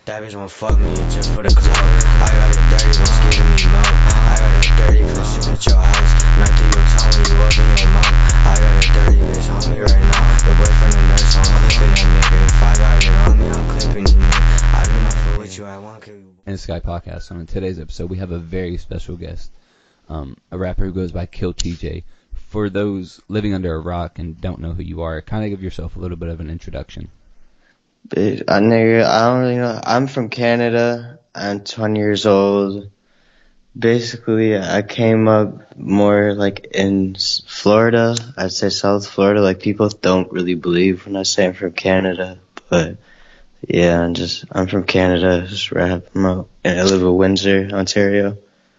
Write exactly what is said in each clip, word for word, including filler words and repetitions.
That bitch won't fuck me just for the clout. I got it dirty, what's giving me mouth. I got it dirty, cause you at your house. Right through your tongue when you open your mouth. I got it dirty, bitch, on me right now. Your boyfriend a nurse, so I'm clipping that nigga. If I got it on me, I'm clipping you, nigga. I do not fuck with you, I won't kill you. In the Sky Podcast, on today's episode, we have a very special guest, um, a rapper who goes by killtj. For those living under a rock and don't know who you are, kind of give yourself a little bit of an introduction. Bitch, I nigga, I don't really know. I'm from Canada. I'm twenty years old. Basically, I came up more like in Florida. I'd say South Florida. Like, people don't really believe when I say I'm from Canada, but yeah, I'm just I'm from Canada. Just rap. I'm out, and I live in Windsor, Ontario.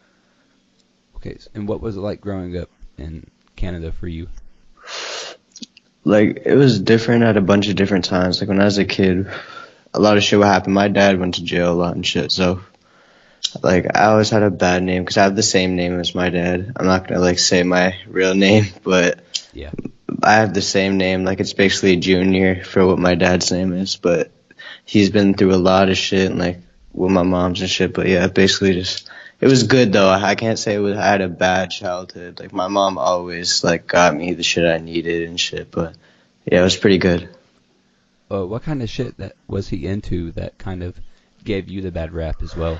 Okay, and what was it like growing up in Canada for you? Like, it was different at a bunch of different times. Like, when I was a kid, a lot of shit would happen. My dad went to jail a lot and shit, so, like, I always had a bad name because I have the same name as my dad. I'm not gonna, like, say my real name, but yeah, I have the same name. Like, it's basically Junior for what my dad's name is, but he's been through a lot of shit, and, like, with my mom's and shit, but yeah, basically just, it was good, though. I can't say it was, I had a bad childhood. Like, my mom always, like, got me the shit I needed and shit, but yeah, it was pretty good. Uh, what kind of shit that was he into that kind of gave you the bad rap as well?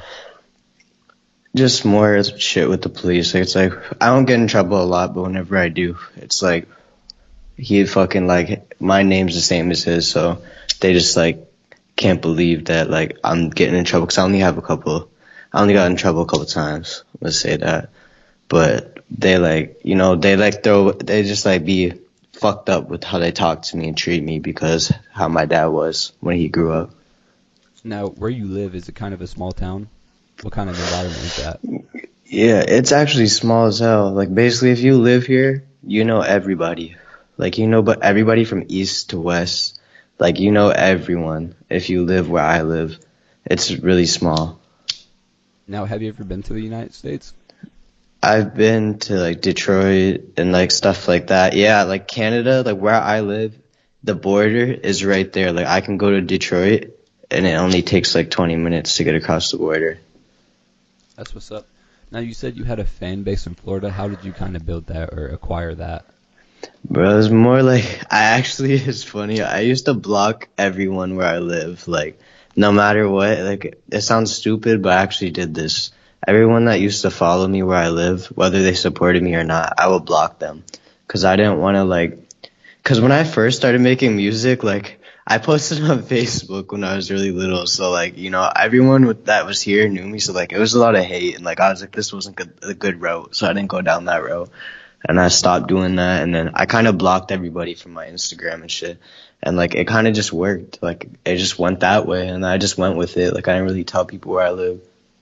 Just more shit with the police. Like, it's like, I don't get in trouble a lot, but whenever I do, it's like, he fucking, like, my name's the same as his, so they just, like, can't believe that, like, I'm getting in trouble, because I only have a couple, I only got in trouble a couple times, let's say that, but they, like, you know, they, like, throw, they just, like, be fucked up with how they talk to me and treat me because how my dad was when he grew up. Now, where you live, is it kind of a small town? What kind of environment is that? Yeah, it's actually small as hell. Like, basically, if you live here, you know everybody. Like, you know, but everybody from east to west. Like, you know everyone if you live where I live. It's really small. Now, have you ever been to the United States? I've been to, like, Detroit and, like, stuff like that. Yeah, like, Canada, like, where I live, the border is right there. Like, I can go to Detroit, and it only takes, like, twenty minutes to get across the border. That's what's up. Now, you said you had a fan base in Florida. How did you kind of build that or acquire that? Bro, it was more like, I actually, it's funny, I used to block everyone where I live. Like, no matter what, like, it sounds stupid, but I actually did this. Everyone that used to follow me where I live, whether they supported me or not, I would block them. Cause I didn't want to, like, cause when I first started making music, like, I posted on Facebook when I was really little. So, like, you know, everyone with, that was here knew me. So, like, it was a lot of hate. And, like, I was like, this wasn't good, a good route. So I didn't go down that road. And I stopped doing that. And then I kind of blocked everybody from my Instagram and shit. And, like, it kind of just worked. Like, it just went that way. And I just went with it. Like, I didn't really tell people where I live.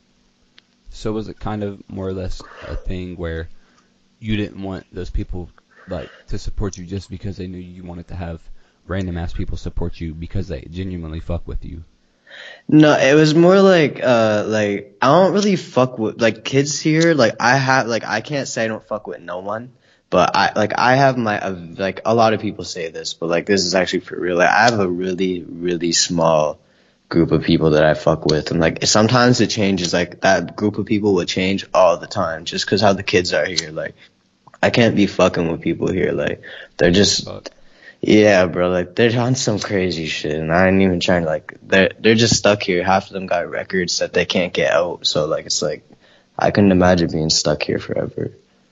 So was it kind of more or less a thing where you didn't want those people, like, to support you just because they knew you wanted to have random ass people support you because they genuinely fuck with you? No, it was more like, uh, like, I don't really fuck with, like, kids here. Like, I have, like, I can't say I don't fuck with no one. But I, like, I have my, uh, like, a lot of people say this, but, like, this is actually for real. Like, I have a really, really small group of people that I fuck with, and, like, sometimes it changes. Like, that group of people will change all the time just because how the kids are here. Like, I can't be fucking with people here. Like, they're just, yeah, bro, like, they're on some crazy shit, and I ain't even trying to, like, they're they're just stuck here. Half of them got records that they can't get out, so, like, it's like, I couldn't imagine being stuck here forever.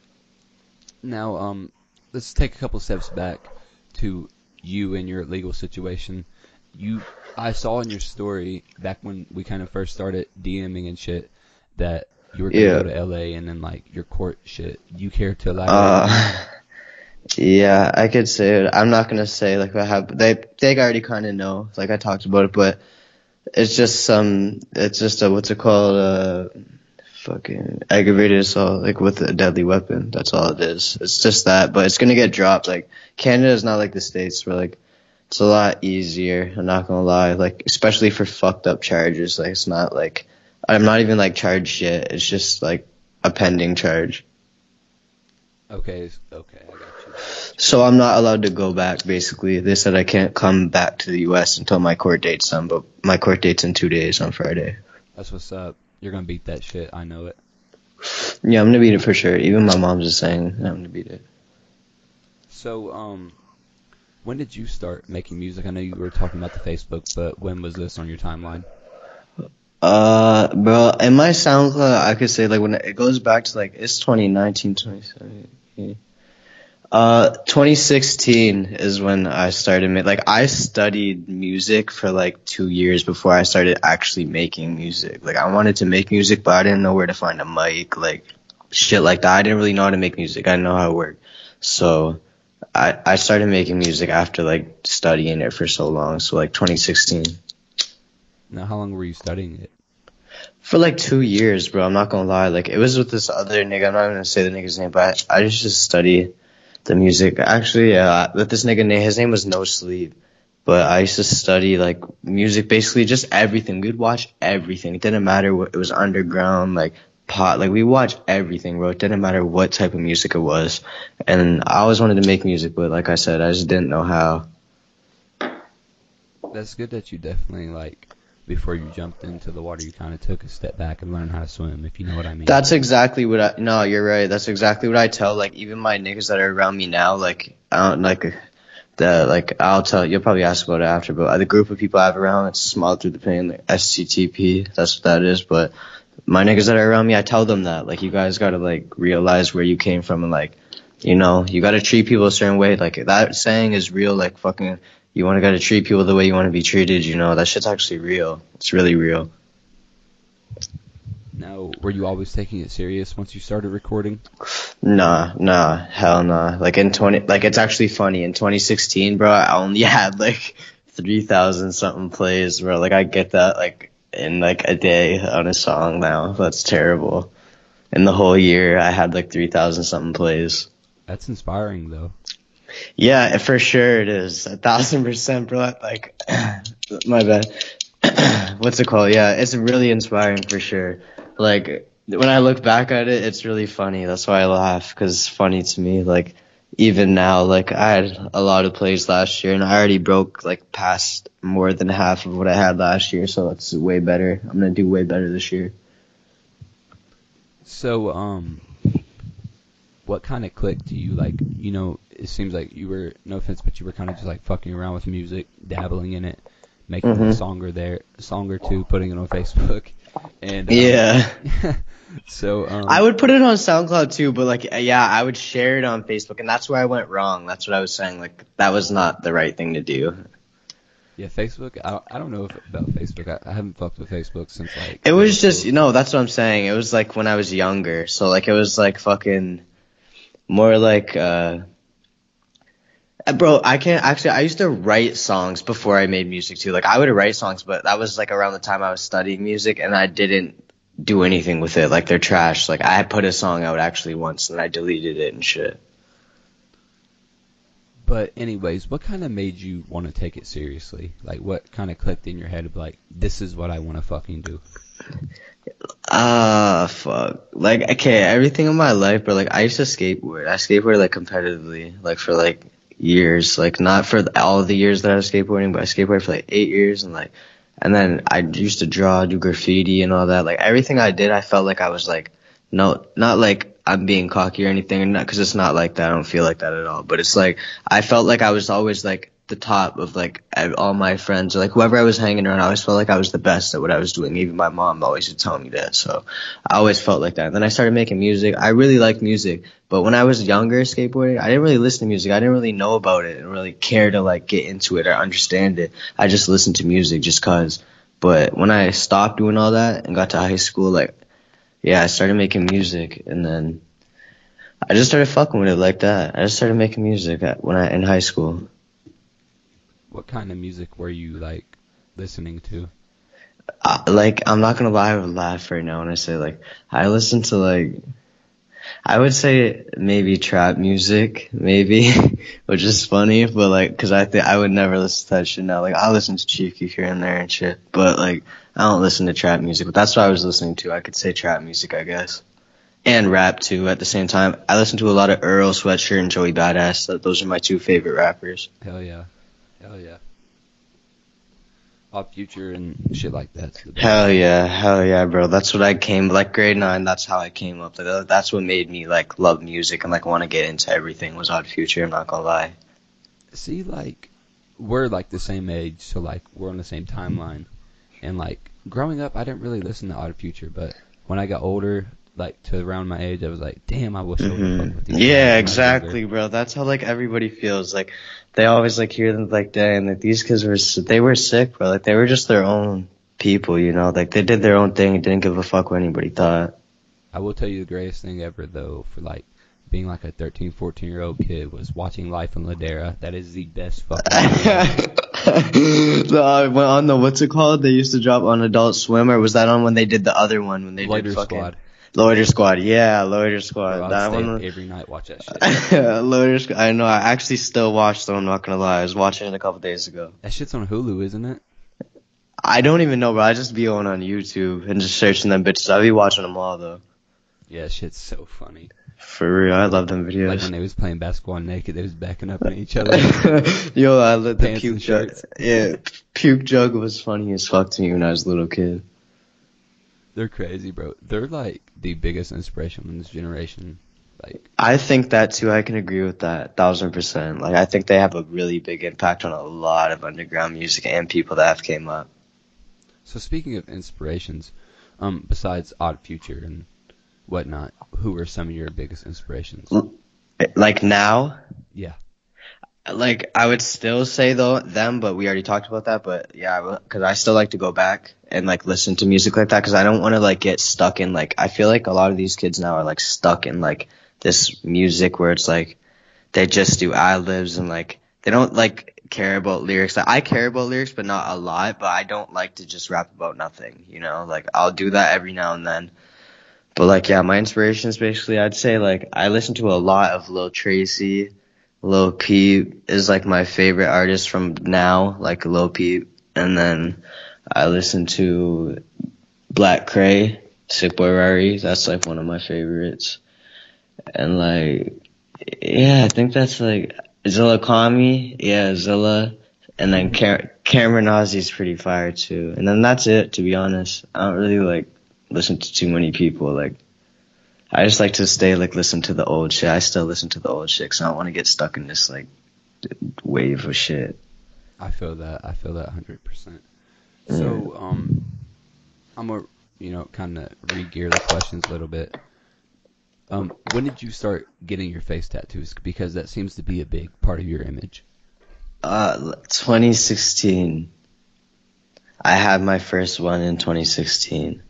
Now, um, let's take a couple steps back to you and your legal situation. You, I saw in your story back when we kind of first started DMing and shit that you were gonna Yeah. go to L A and then, like, your court shit. You care to elaborate? Uh, yeah, I could say it. I'm not gonna say, like, what happened. They they already kind of know. Like, I talked about it, but it's just some. It's just a, what's it called? Uh, fucking aggravated assault, like, with a deadly weapon. That's all it is. It's just that, but it's gonna get dropped. Like, Canada is not like the States where, like, it's a lot easier. I'm not gonna lie. Like, especially for fucked up charges. Like, it's not like, I'm not even, like, charged yet. It's just, like, a pending charge. Okay, okay, I got you. So I'm not allowed to go back, basically. They said I can't come back to the U S until my court date's done, but my court date's in two days on Friday. That's what's up. You're gonna beat that shit. I know it. Yeah, I'm gonna beat it for sure. Even my mom's just saying I'm gonna beat it. So, um, when did you start making music? I know you were talking about the Facebook, but when was this on your timeline? Uh, bro, in my SoundCloud, I could say, like, when it goes back to, like, it's twenty nineteen, twenty seventeen. Uh, twenty sixteen is when I started, ma- like, I studied music for, like, two years before I started actually making music. Like, I wanted to make music, but I didn't know where to find a mic, like, shit like that. I didn't really know how to make music. I didn't know how it worked. So, I, I started making music after, like, studying it for so long. So, like, twenty sixteen. Now, how long were you studying it? For like two years, bro. I'm not gonna lie. Like, it was with this other nigga. I'm not gonna say the nigga's name, but I, I used to study the music. Actually, yeah, with this nigga name, his name was No Sleep. But I used to study like music, basically just everything. We'd watch everything. It didn't matter what it was, underground, like pop. Like we watched everything, bro. It didn't matter what type of music it was. And I always wanted to make music, but like I said, I just didn't know how. That's good that you definitely, like, before you jumped into the water, you kind of took a step back and learned how to swim, if you know what I mean. That's exactly what I, no, you're right. That's exactly what I tell, like, even my niggas that are around me now, like, I don't, like, the, like, I'll tell, you'll probably ask about it after, but the group of people I have around, it's Small Through the Pain, like, S T T P, that's what that is, but my niggas that are around me, I tell them that, like, you guys gotta, like, realize where you came from and, like, you know, you gotta treat people a certain way, like, that saying is real, like, fucking, you wanna gotta treat people the way you wanna be treated, you know, that shit's actually real. It's really real. Now, were you always taking it serious once you started recording? Nah, nah, hell nah. Like in twenty, like it's actually funny. In twenty sixteen, bro, I only had like three thousand something plays, bro. Like I get that like in like a day on a song now. That's terrible. In the whole year, I had like three thousand something plays. That's inspiring, though. Yeah, for sure it is. A thousand percent, bro. Like, my bad. What's it called? Yeah, it's really inspiring for sure. Like, when I look back at it, it's really funny. That's why I laugh, because it's funny to me. Like, even now, like, I had a lot of plays last year, and I already broke, like, past more than half of what I had last year, so it's way better. I'm going to do way better this year. So, um, what kind of clicked to you? Like, you know, it seems like you were, no offense, but you were kind of just, like, fucking around with music, dabbling in it, making Mhm. a song or there, song or two, putting it on Facebook. And um, Yeah. so um, I would put it on SoundCloud too, but like, yeah, I would share it on Facebook, and that's where I went wrong. That's what I was saying. Like, that was not the right thing to do. Yeah, Facebook. I I don't know if, about Facebook. I, I haven't fucked with Facebook since like. It was middle just, school. you know, that's what I'm saying. It was like when I was younger, so like it was like fucking more like, uh, bro, I can't actually. I used to write songs before I made music too. Like I would write songs, but that was like around the time I was studying music, and I didn't do anything with it. Like they're trash. Like I put a song out actually once, and I deleted it and shit. But anyways, what kind of made you want to take it seriously? Like, what kind of clicked in your head of like, this is what I want to fucking do? Ah, fuck. Like, okay, everything in my life, bro. Like I used to skateboard. I skateboarded like competitively, like for like years. Like not for all of the years that I was skateboarding, but I skateboarded for like eight years, and like, and then I used to draw, do graffiti, and all that. Like everything I did, I felt like I was like, no, not like I'm being cocky or anything, because it's not like that. I don't feel like that at all. But it's like I felt like I was always like the top of like ev- all my friends, or like whoever I was hanging around. I always felt like I was the best at what I was doing. Even my mom always would tell me that. So I always felt like that. And then I started making music. I really liked music, but when I was younger skateboarding, I didn't really listen to music. I didn't really know about it and really care to like get into it or understand it. I just listened to music just cause. But when I stopped doing all that and got to high school, like, yeah, I started making music, and then I just started fucking with it like that. I just started making music at, when I in high school. What kind of music were you like listening to? Uh, like, I'm not gonna lie, I would laugh right now when I say like I listen to like I would say maybe trap music, maybe, which is funny, but like, cause I think I would never listen to that shit now. Like, I listen to Cheeky here and there and shit, but like, I don't listen to trap music. But that's what I was listening to. I could say trap music, I guess. and rap too at the same time. I listen to a lot of Earl Sweatshirt and Joey Badass. Th- Those are my two favorite rappers. Hell yeah. Hell yeah. Pop Future and shit like that's the best. Hell yeah, hell yeah, bro. That's what I came like grade nine. That's how I came up. Like tha- that's what made me like love music and like want to get into everything. Was Odd Future. I'm not gonna lie. See, like, we're like the same age, so like we're on the same timeline. And like growing up, I didn't really listen to Odd Future, but when I got older, like to around my age, I was like, damn, I wish I would have fucked with these guys when I Yeah, was exactly, younger. bro. That's how like everybody feels. Like they always like hear them like, dang, like these kids were s- they were sick, bro. Like they were just their own people, you know. Like they did their own thing and didn't give a fuck what anybody thought. I will tell you the greatest thing ever, though, for like being like a thirteen, fourteen year old kid was watching Life in Ladera. That is the best fucking movie ever. the, uh, when- on the what's it called? They used to drop on Adult Swim, or was that on when they did the other one when they Loiter did fucking Squad. Loiter Squad? Yeah, Loiter Squad. Bro, I'd that stay one. up Was- every night watch that shit. Loiter Squad. I know. I actually still watched them. I'm not gonna lie. I was watching it a couple days ago. That shit's on Hulu, isn't it? I don't even know, bro. I just be going on YouTube and just searching them bitches. I be watching them all though. Yeah, shit's so funny. For real, I love them Like videos. when they was playing basketball naked, they was backing up on each other. Yo, I let the Pants puke and jug. shirts. Yeah, puke jug was funny as fuck to me when I was a little kid. They're crazy, bro. They're like the biggest inspiration in this generation. Like, I think that too. I can agree with that, thousand percent. Like, I think they have a really big impact on a lot of underground music and people that have came up. so speaking of inspirations, um, besides Odd Future and whatnot, who were some of your biggest inspirations? Like now, Yeah. like I would still say though them, but we already talked about that. But yeah, because I still like to go back and like listen to music like that because I don't want to like get stuck in like I feel like a lot of these kids now are like stuck in like this music where it's like they just do ad libs and like they don't like care about lyrics. Like, I care about lyrics, but not a lot. But I don't like to just rap about nothing. You know, like I'll do that every now and then. But like yeah, my inspirations basically I'd say like I listen to a lot of Lil Tracy. Lil Peep is like my favorite artist from now, like Lil Peep. And then I listen to Black Cray, Sick Boy Rari. That's like one of my favorites. And like, yeah, I think that's like Zilla Kwame. Yeah, Zilla. And then Cam- Cameron Ozzy's pretty fire too. And then that's it, to be honest. I don't really like listen to too many people. Like, I just like to stay, like, listen to the old shit. I still listen to the old shit because I don't want to get stuck in this, like, wave of shit. I feel that. I feel that one hundred percent. So, um, I'm going to, you know, kind of re-gear the questions a little bit. Um, when did you start getting your face tattoos? Because that seems to be a big part of your image. Uh, twenty sixteen. I had my first one in twenty sixteen.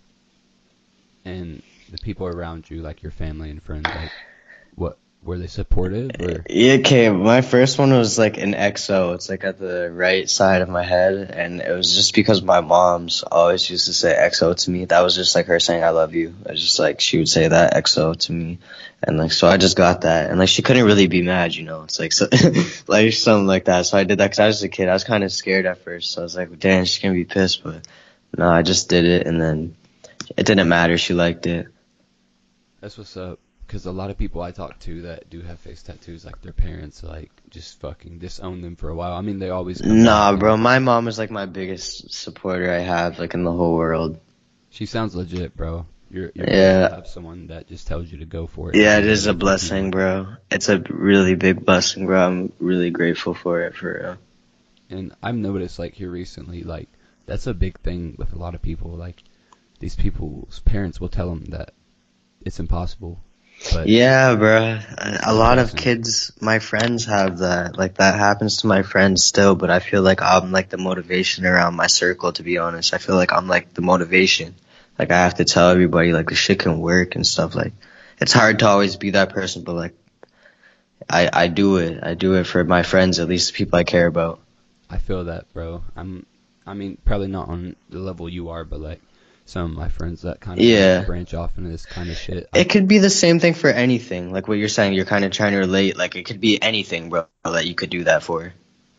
And the people around you, like your family and friends, like, what, were they supportive or? Yeah, okay, my first one was like an X O. It's like at the right side of my head, and it was just because my mom's always used to say X O to me. That was just like her saying I love you. It was just like she would say that X O to me, and like so I just got that, and like she couldn't really be mad, you know. It's like so, like something like that. So I did that because I was a kid. I was kind of scared at first. So I was like, damn, she's gonna be pissed, but no, I just did it, and then it didn't matter. She liked it. That's what's up. Because a lot of people I talk to that do have face tattoos, like their parents, like just fucking disown them for a while. I mean, they always come Nah, back bro. and- My mom is like my biggest supporter I have, like in the whole world. She sounds legit, bro. You're, you're Yeah. gonna have someone that just tells you to go for it. Yeah, and it do is a whatever you blessing, want. bro. It's a really big blessing, bro. I'm really grateful for it, for real. And I've noticed, like, here recently, like, that's a big thing with a lot of people. Like, these people's parents will tell them that it's impossible. But Yeah, bro. A a lot of Blessing. kids, my friends have that. Like, that happens to my friends still, but I feel like I'm like the motivation around my circle, to be honest. I feel like I'm like the motivation. Like, I have to tell everybody, like, the shit can work and stuff. Like, it's hard to always be that person, but, like, I, I do it. I do it for my friends, at least the people I care about. I feel that, bro. I'm, I mean, probably not on the level you are, but, like, some of my friends that kind of Yeah. branch off into this kind of shit. I, It could be the same thing for anything. Like what you're saying, you're kind of trying to relate. Like it could be anything, bro, that you could do that for.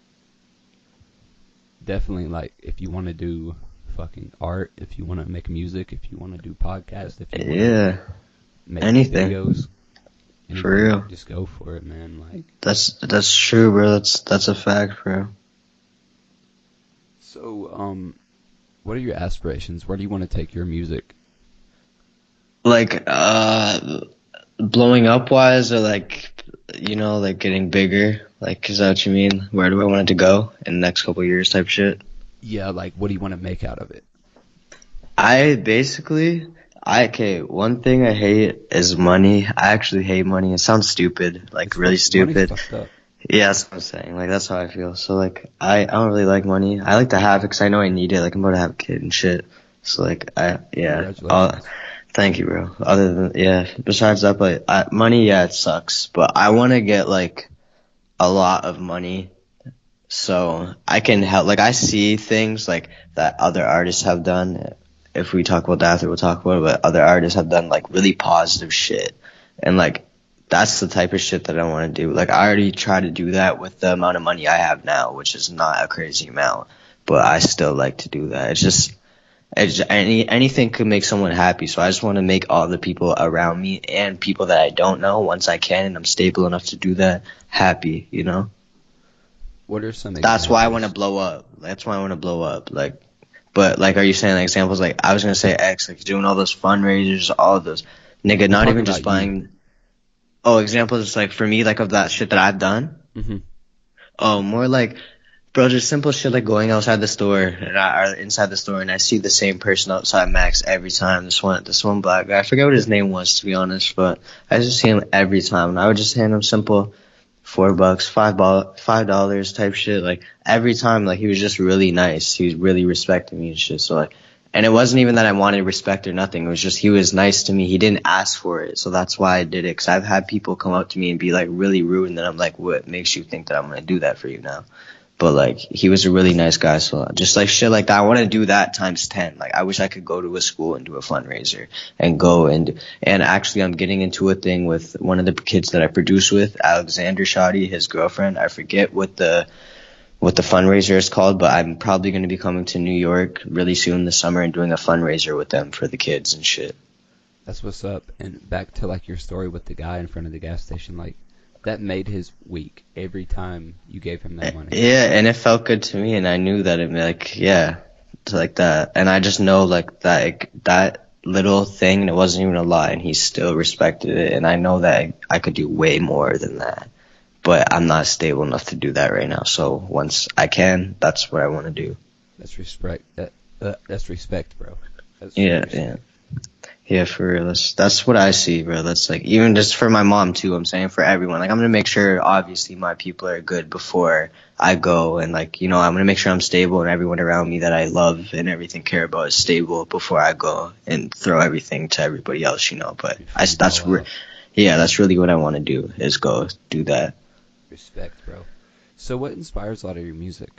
definitely, like, if you want to do fucking art, if you want to make music, if you want to do podcasts, if you want to Yeah. make Anything. videos. For Anything, real. just go for it, man. Like, That's that's true, bro. That's that's a fact, bro. so, um, what are your aspirations? Where do you want to take your music? Like, uh, blowing up wise, or like, you know, like getting bigger. Like, is that what you mean? Where do I want it to go in the next couple of years, type shit? Yeah, like, what do you want to make out of it? I basically, I okay. One thing I hate is money. I actually hate money. It sounds stupid, like It's really fuck- money's stupid. fucked up. Yeah, that's what I'm saying. Like, that's how I feel. So, like, I, I don't really like money. I like to have it because I know I need it. Like, I'm about to have a kid and shit. So, like, I, yeah. Uh, Congratulations. thank you, bro. Other than, yeah, besides that, but I, money, yeah, it sucks. But I want to get, like, a lot of money so I can help. Like, I see things, like, that other artists have done. If we talk about that, after we'll talk about it, but other artists have done, like, really positive shit. And, like, that's the type of shit that I want to do. Like, I already try to do that with the amount of money I have now, which is not a crazy amount, but I still like to do that. It's just, it's just any anything could make someone happy. So I just want to make all the people around me and people that I don't know, once I can and I'm stable enough to do that, happy. You know. What are some That's why I want to examples? blow up. That's why I want to blow up. Like, but like, are you saying like, examples? Like, I was gonna say X, like doing all those fundraisers, all of those, nigga, I'm not talking even just about you. buying. Oh, examples like for me, like of that shit that I've done. Mm-hmm. Oh, more like, bro, just simple shit like going outside the store and I, or inside the store and I see the same person outside Max every time. This one, this one black guy. I forget what his name was to be honest, but I just see him every time and I would just hand him simple four bucks, five ball, five dollars type shit. Like every time, like he was just really nice. He was really respecting me and shit. So like. And it wasn't even that I wanted respect or nothing. It was just he was nice to me. He didn't ask for it. So that's why I did it. Because I've had people come up to me and be like really rude. And then I'm like, what makes you think that I'm going to do that for you now? But like he was a really nice guy. So just like shit like that, I want to do that times ten. Like I wish I could go to a school and do a fundraiser and go and and actually I'm getting into a thing with one of the kids that I produce with, Alexander Shoddy, his girlfriend. I forget what the what the fundraiser is called, but I'm probably going to be coming to New York really soon this summer and doing a fundraiser with them for the kids and shit. That's what's up. And back to like your story with the guy in front of the gas station, like that made his week every time you gave him that money. Yeah, and it felt good to me, and I knew that it like yeah, it's like that, and I just know like that like, that little thing, and it wasn't even a lot, and he still respected it, and I know that I could do way more than that. But I'm not stable enough to do that right now. So once I can, that's what I want to do. That's respect. That uh, that's respect, bro. That's Yeah, respect. yeah, yeah. For real, that's that's what I see, bro. That's like even just for my mom too. I'm saying for everyone. Like I'm gonna make sure, obviously, my people are good before I go, and like you know, I'm gonna make sure I'm stable, and everyone around me that I love and everything care about is stable before I go and throw everything to everybody else. You know, but I Before you that's ball re- out. yeah, that's really what I want to do is go do that. Respect, bro. So what inspires a lot of your music?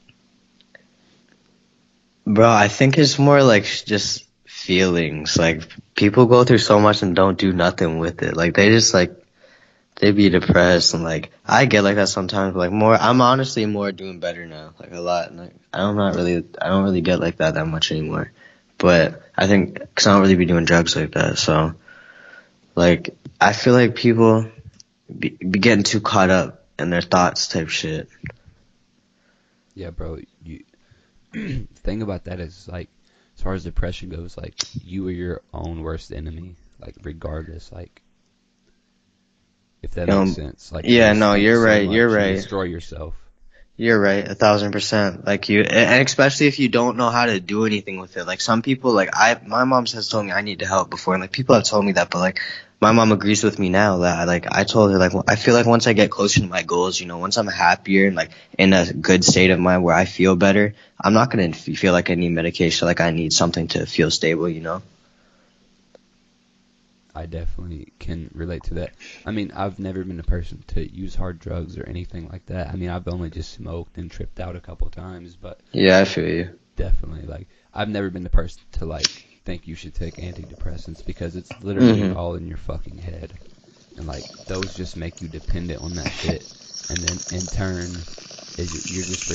Bro, I think it's more like just feelings. Like people go through so much and don't do nothing with it. Like they just like they be depressed and like I get like that sometimes. But like more, I'm honestly more doing better now. Like a lot. Like I'm not really, I don't really get like that that much anymore. But I think because I don't really be doing drugs like that. So like I feel like people be, be getting too caught up in their thoughts type shit. Yeah, bro. You the thing about that is like, as far as depression goes, like you are your own worst enemy. Like regardless, like if that Um, makes sense. Like yeah, you just no, think you're so right. much, You're you right. destroy yourself. You're right, a thousand percent. Like you, and especially if you don't know how to do anything with it. Like some people, like I, my mom has told me I need to help before, and like people have told me that, but like my mom agrees with me now that like I told her like I feel like once I get closer to my goals, you know, once I'm happier and like in a good state of mind where I feel better, I'm not gonna f- feel like I need medication, like I need something to feel stable, you know. I definitely can relate to that. I mean, I've never been a person to use hard drugs or anything like that. I mean, I've only just smoked and tripped out a couple times, but Yeah, I feel you. definitely, like, I've never been the person to, like, think you should take antidepressants because it's literally Mhm. all in your fucking head. And, like, those just make you dependent on that shit. And then, in turn, is you're just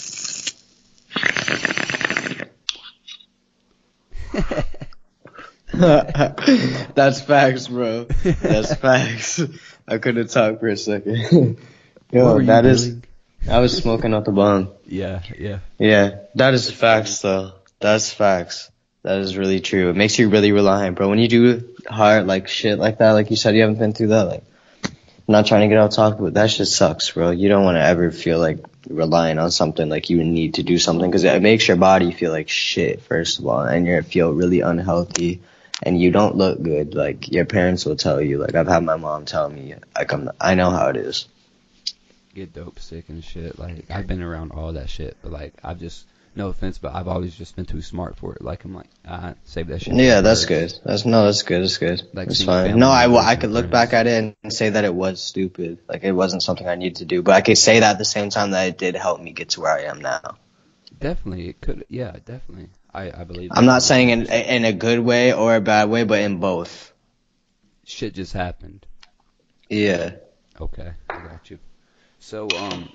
reliant. That's facts, bro. That's facts. I couldn't talk for a second. What Yo, were you that is. doing? I was smoking out the bong. Yeah, yeah. Yeah, that is facts, though. That's facts. That is really true. It makes you really reliant, bro. When you do hard, like, shit like that, like you said, you haven't been through that, like, I'm not trying to get out talk, but that shit sucks, bro. You don't want to ever feel like relying on something, like you need to do something, because it makes your body feel like shit, first of all, and you feel really unhealthy, and you don't look good. Like, your parents will tell you, like, I've had my mom tell me, like, I'm, I know how it is. Get dope sick and shit. Like, I've been around all that shit, but like, I've just, no offense, but I've always just been too smart for it. Like, I'm like, ah, save that shit. Yeah, that's good. That's no, that's good. That's good. Like, That's seeing fine. family No, I, members I and could look friends. back at it and say that it was stupid. Like, it wasn't something I needed to do, but I could say that at the same time that it did help me get to where I am now. Definitely, it could, yeah, definitely. I, I believe I'm that. not saying in in a good way or a bad way, but in both. Shit just happened. Yeah. Okay, I got you. So, um,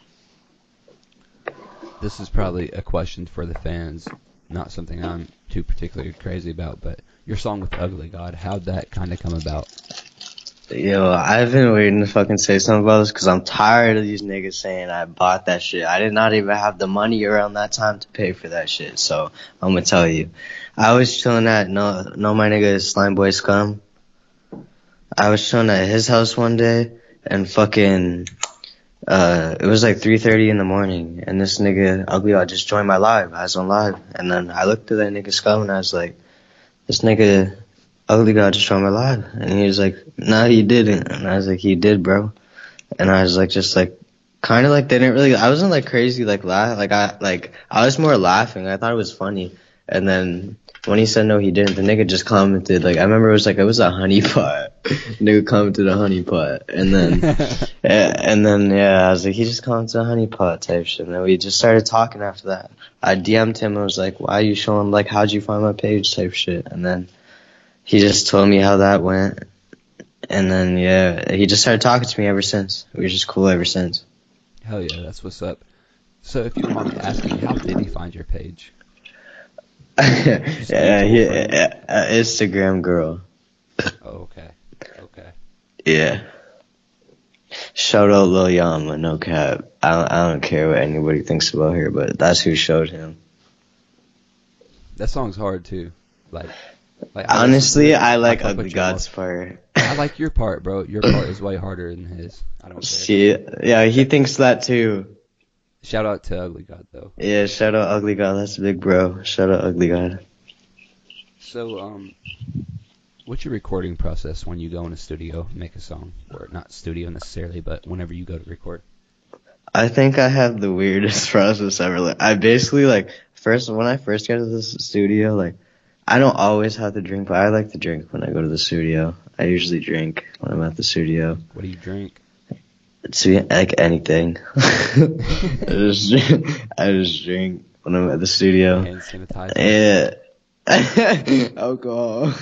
this is probably a question for the fans, not something I'm too particularly crazy about, but your song with Ugly God, how'd that kind of come about? Yo, I've been waiting to fucking say something about this because I'm tired of these niggas saying I bought that shit. I did not even have the money around that time to pay for that shit, so I'm gonna tell you. I was chilling at, no, no my nigga is Slime Boy Scum. I was chilling at his house one day, and fucking, uh, it was like three thirty in the morning, and this nigga, Ugly God, just joined my live. I was on live, and then I looked at that nigga Scum, and I was like, this nigga, Ugly God, just joined my live. And he was like, nah, he didn't. And I was like, he did, bro. And I was like, just like, kind of like, didn't really, I wasn't like crazy, like, laugh, like, I, like, I was more laughing. I thought it was funny. And then, when he said no, he didn't, the nigga just commented, like, I remember it was like, it was a honey pot. Nigga commented a honey pot. And then, yeah, and then, yeah, I was like, he just commented a honey pot type shit. And then we just started talking after that. I D M'd him, I was like, why are you showing, like, how'd you find my page type shit. And then, he just told me how that went. And then, yeah, he just started talking to me ever since. We were just cool ever since. Hell yeah, that's what's up. So if you don't mind me asking, how did he find your page? yeah, he, uh, uh, Instagram girl. Oh, okay. Okay. Yeah. Shout out Lil Yama, no cap. I don't, I don't care what anybody thinks about her, but that's who showed him. That song's hard too. Like, like I honestly, listen to it, I like fuck Ugly with your God's mo- part. I like your part, bro. Your part is way harder than his. I don't care. See, yeah, he thinks that too. Shout out to Ugly God though. Yeah, shout out Ugly God. That's big, bro. Shout out Ugly God. So, um, what's your recording process when you go in a studio, make a song, or not studio necessarily, but whenever you go to record? I think I have the weirdest process ever. Like, I basically, like, first, when I first get to the studio, like, I don't always have to drink, but I like to drink when I go to the studio. I usually drink when I'm at the studio. What do you drink? To be, like, anything. I just drink, I just drink when I'm at the studio. Hand sanitizer? Yeah. Alcohol.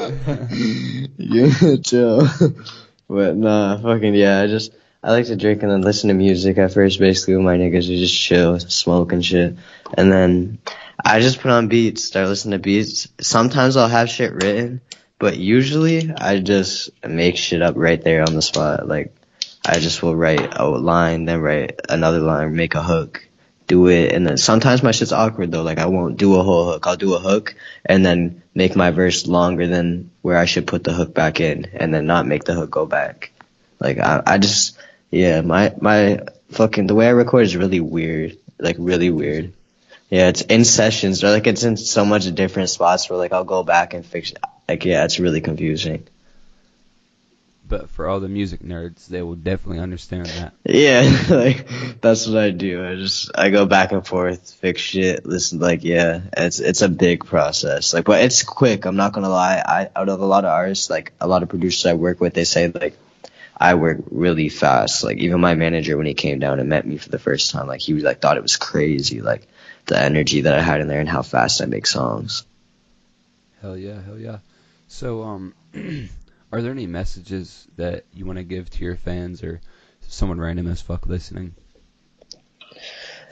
Yeah, chill. But nah, fucking yeah, I just, I like to drink and then listen to music at first, basically with my niggas. We just chill, smoke and shit. And then I just put on beats, start listening to beats. Sometimes I'll have shit written, but usually I just make shit up right there on the spot. Like, I just will write a line, then write another line, make a hook, do it, and then sometimes my shit's awkward though. Like, I won't do a whole hook. I'll do a hook and then make my verse longer than where I should put the hook back in, and then not make the hook go back. Like, I, I just, yeah, my my fucking the way I record is really weird, like really weird. Yeah, it's in sessions, or like it's in so much different spots where like I'll go back and fix. Like, yeah, it's really confusing. But for all the music nerds, they will definitely understand that. Yeah, like, that's what I do. I just, I go back and forth, fix shit, listen, like, yeah, it's, it's a big process. Like, but it's quick, I'm not gonna lie. I, out of a lot of artists, like, a lot of producers I work with, they say, like, I work really fast. Like, even my manager, when he came down and met me for the first time, like, he was, like, thought it was crazy, like, the energy that I had in there and how fast I make songs. Hell yeah, hell yeah. So, um, are there any messages that you want to give to your fans or someone random as fuck listening?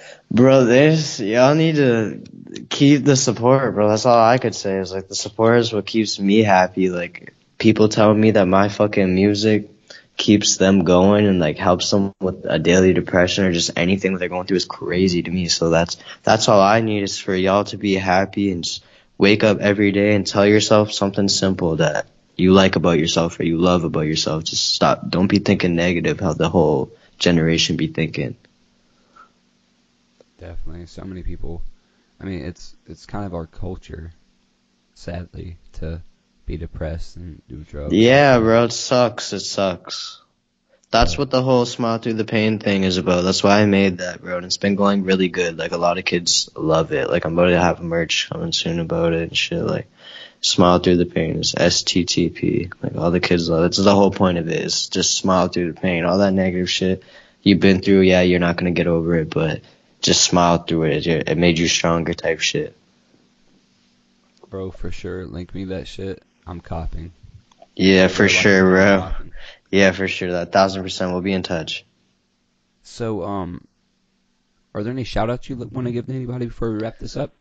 Bro, this y'all need to keep the support, bro. That's all I could say. Is like the support is what keeps me happy. Like people telling me that my fucking music keeps them going and like helps them with a daily depression or just anything that they're going through is crazy to me. So that's that's all I need is for y'all to be happy and just wake up every day and tell yourself something simple that you like about yourself or you love about yourself. Just stop. Don't be thinking negative how the whole generation be thinking. Definitely. So many people. I mean, it's it's kind of our culture, sadly, to be depressed and do drugs. Yeah, bro, it sucks. It sucks. That's Yeah. what the whole Smile Through the Pain thing is about. That's why I made that, bro. And it's been going really good. Like, a lot of kids love it. Like, I'm about to have merch coming soon about it and shit. Like, Smile Through the Pain is S T T P. Like, all the kids love it. That's the whole point of it. Is just smile through the pain. All that negative shit you've been through, yeah, you're not going to get over it, but just smile through it. It it made you stronger type shit. Bro, for sure. Link me that shit. I'm copying. Yeah, I for really like sure, it. I'm bro. copying. Yeah, for sure. That thousand percent. We'll be in touch. So, um, are there any shout outs you want to give to anybody before we wrap this up?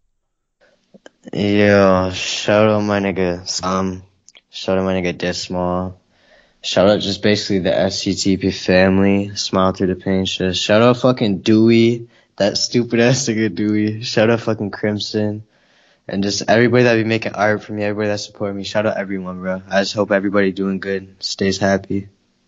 Yo, shout out my nigga Sam. Shout out my nigga Dismal. Shout out just basically the S C T P family. Smile Through the Pain shit. Shout out fucking Dewey. That stupid ass nigga Dewey. Shout out fucking Crimson. And just everybody that be making art for me, everybody that support me. Shout out everyone, bro. I just hope everybody doing good, stays happy.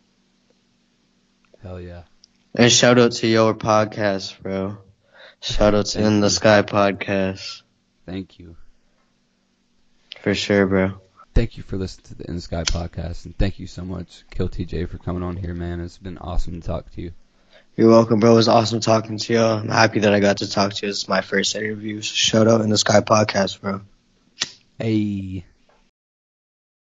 Hell yeah. And shout out to your podcast, bro. Shout out to Thank In the you. Sky podcast. Thank you. For sure, bro. Thank you for listening to the In the Sky podcast, and thank you so much, killtj, for coming on here, man. It's been awesome to talk to you. You're welcome, bro. It was awesome talking to you. I'm happy that I got to talk to you. It's my first interview. So shout out In the Sky podcast, bro. Hey.